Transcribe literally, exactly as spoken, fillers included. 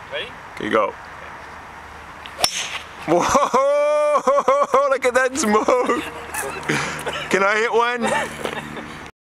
Ready? Okay, go. Whoa! Look at that smoke! Can I hit one?